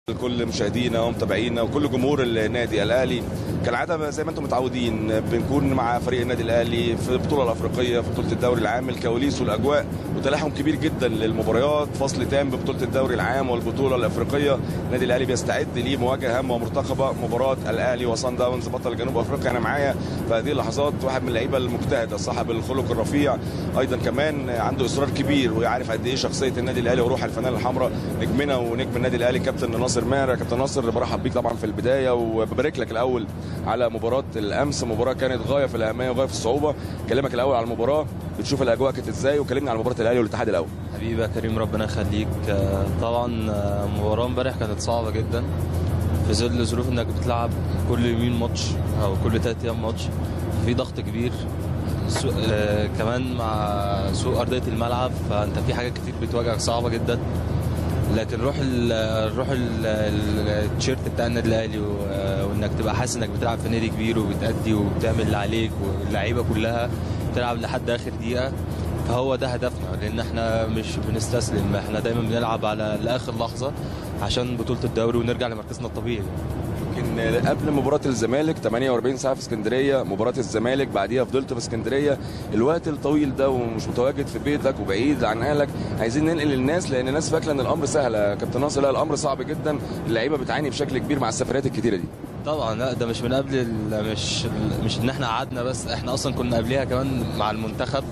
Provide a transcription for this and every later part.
لكل مشاهدينا ومتابعينا وكل جمهور النادي الاهلي. كالعاده زي ما انتم متعودين بنكون مع فريق النادي الاهلي في البطوله الافريقيه، في بطوله الدوري العام. الكواليس والاجواء وتلاحم كبير جدا للمباريات، فصل تام ببطوله الدوري العام والبطوله الافريقيه. النادي الاهلي بيستعد لمواجهه هامه ومرتقبه، مباراه الاهلي وصن داونز بطل جنوب افريقيا. انا معايا في هذه اللحظات واحد من اللعيبه المجتهده صاحب الخلق الرفيع، ايضا كمان عنده اصرار كبير ويعرف قد ايه شخصيه النادي الاهلي وروح الفانيلا الحمراء. نجمنا ونجم النادي الاهلي كابتن ناصر ماهر. كابتن ناصر، برحب بيك طبعا في البدايه وببارك لك الاول على مباراه الامس. مباراه كانت غايه في الاهميه وغايه في الصعوبه. كلمك الاول على المباراه، بتشوف الاجواء كانت ازاي؟ وكلمنا على مباراه الاهلي والاتحاد الاول. حبيبي يا كريم، ربنا يخليك. طبعا مباراه امبارح كانت صعبه جدا في ظل ظروف انك بتلعب كل يومين ماتش او كل 3 ايام ماتش، في ضغط كبير. كمان مع سوء ارضيه الملعب، فانت في حاجات كتير بتواجهك صعبه جدا. لكن روح التيشيرت بتاع النادي الاهلي وانك تبقى حاسس انك بتلعب في نادي كبير وبتأدي وبتعمل اللي عليك، واللعيبه كلها بتلعب لحد اخر دقيقه، فهو ده هدفنا. لان احنا مش بنستسلم، احنا دايما بنلعب على لاخر لحظه عشان بطوله الدوري ونرجع لمركزنا الطبيعي. يمكن قبل مباراه الزمالك 48 ساعه في اسكندريه، مباراه الزمالك بعديها فضلت في اسكندريه. الوقت الطويل ده ومش متواجد في بيتك وبعيد عن اهلك، عايزين ننقل للناس لان الناس فاكره ان الامر سهل. يا كابتن ناصر، لا، الامر صعب جدا. اللعيبه بتعاني بشكل كبير مع السفريات الكتيره دي. طبعا لا، ده مش من قبل مش ان احنا قعدنا، بس احنا اصلا كنا قبليها كمان مع المنتخب.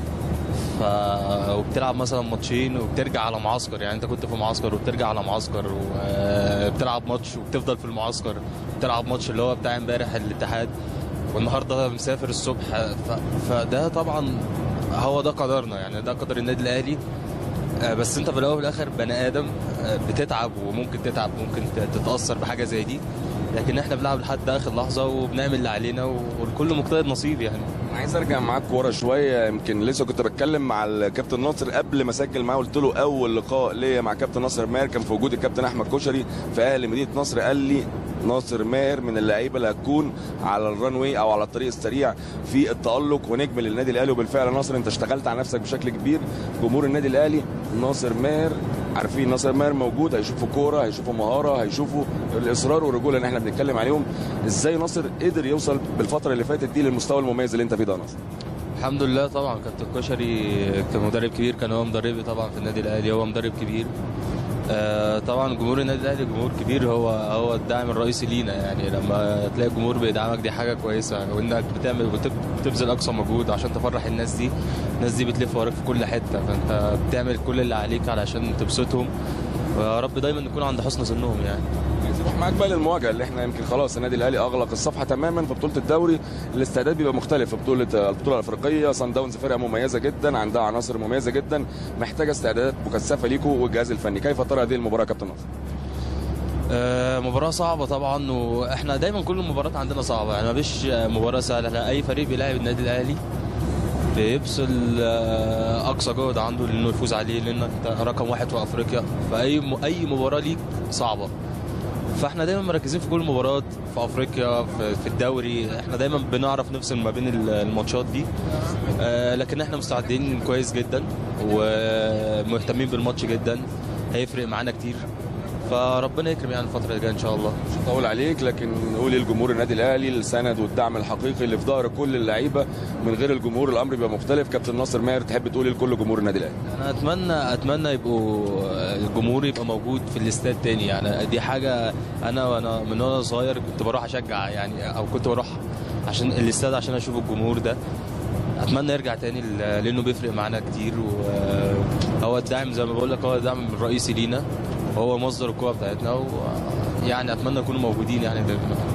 وبتلعب مثلا ماتشين وبترجع على معسكر، يعني انت كنت في معسكر وبترجع على معسكر وبتلعب ماتش وبتفضل في المعسكر، بتلعب ماتش اللي هو بتاع امبارح الاتحاد، والنهارده مسافر الصبح. فده طبعا هو ده قدرنا، يعني ده قدر النادي الاهلي. بس انت في الاول وفي الاخر بني ادم، بتتعب وممكن تتعب، ممكن تتاثر بحاجه زي دي، لكن احنا بنلعب لحد اخر لحظه وبنعمل اللي علينا، والكل مجتهد نصيب. يعني عايز ارجع معاك ورا شويه. يمكن لسه كنت بتكلم مع الكابتن ناصر قبل ما اسجل معاه، قلت له اول لقاء ليا مع كابتن ناصر ماهر كان في وجود الكابتن احمد كشري في اهل مدينه نصر. قال لي ناصر ماهر من اللعيبه اللي هتكون على الرانوي او على الطريق السريع في التالق ونجم للنادي الاهلي. وبالفعل ناصر، انت اشتغلت على نفسك بشكل كبير. جمهور النادي الاهلي ناصر ماهر عارفين ناصر ماهر موجود، هيشوفوا كوره، هيشوفوا مهاره، هيشوفوا الاصرار والرجوله اللي احنا بنتكلم عليهم. ازاي ناصر قدر يوصل بالفتره اللي فاتت دي للمستوى المميز اللي انت فيه ده يا ناصر؟ الحمد لله. طبعا كابتن كشري كمدرب كبير، كان هو مدربي طبعا في النادي الاهلي، هو مدرب كبير. طبعا جمهور النادي الاهلي جمهور كبير، هو الداعم الرئيسي لينا. يعني لما تلاقي الجمهور بيدعمك دي حاجه كويسه، وانك بتبذل اقصى مجهود عشان تفرح الناس دي. الناس دي بتلف وراك في كل حته، فانت بتعمل كل اللي عليك علشان تبسطهم، ويا رب دايما نكون عند حسن ظنهم. يعني نروح معاك بقى للمواجهه اللي احنا يمكن خلاص النادي الاهلي اغلق الصفحه تماما في بطوله الدوري. الاستعداد بيبقى مختلف في البطوله الافريقيه. صن داونز فرقه مميزه جدا، عندها عناصر مميزه جدا، محتاجه استعدادات مكثفه ليكوا والجهاز الفني. كيف ترى هذه المباراه يا كابتن ناصر؟ مباراة صعبة طبعا، واحنا دايما كل المباريات عندنا صعبة، يعني مفيش مباراة سهلة. لا، اي فريق بيلاعب النادي الاهلي بيبذل اقصى جهد عنده لانه يفوز عليه، لانك رقم 1 في افريقيا، فاي مباراة ليك صعبة. فاحنا دايما مركزين في كل المباريات في افريقيا، في الدوري، احنا دايما بنعرف نفصل ما بين الماتشات دي. لكن احنا مستعدين كويس جدا ومهتمين بالماتش جدا، هيفرق معانا كتير، فربنا يكرم يعني الفتره الجايه ان شاء الله. مش هطول عليك، لكن نقول للجمهور النادي الاهلي السند والدعم الحقيقي اللي في ظهر كل اللعيبه. من غير الجمهور الامر بيبقى مختلف. كابتن ناصر ماهر، تحب تقول لكل جمهور النادي الاهلي؟ انا اتمنى يبقوا الجمهور يبقى موجود في الاستاد تاني. يعني دي حاجه وانا من وانا صغير كنت بروح اشجع، يعني او كنت بروح عشان الاستاد عشان اشوف الجمهور ده. اتمنى يرجع تاني لانه بيفرق معانا كتير، وهو الدعم زي ما بقول لك، هو الدعم الرئيسي لينا، وهو مصدر القوه بتاعتنا. ويعني اتمنى يكونوا موجودين يعني